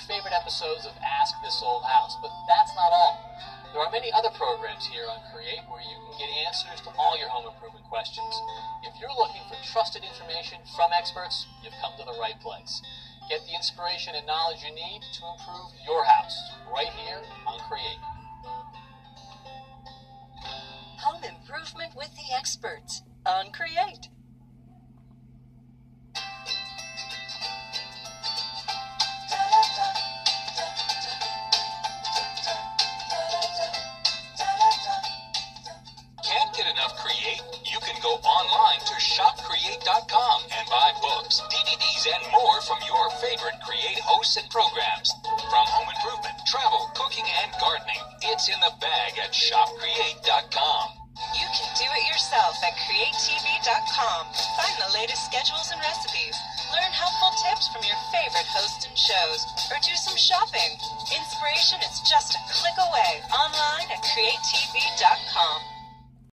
favorite episodes of Ask This Old House, but that's not all. There are many other programs here on Create where you can get answers to all your home improvement questions. If you're looking for trusted information from experts, you've come to the right place. Get the inspiration and knowledge you need to improve your house right here on Create. Home improvement with the experts on Create. Can't get enough Create? You can go online to shopcreate.com and buy books, DVDs, and more from your favorite Create hosts and programs. From home improvement, travel, cooking, and gardening, it's in the bag at shopcreate.com. You can do it yourself at createtv.com. Find the latest schedules and recipes. Learn helpful tips from your favorite hosts and shows. Or do some shopping. Inspiration is just a click away online at createtv.com.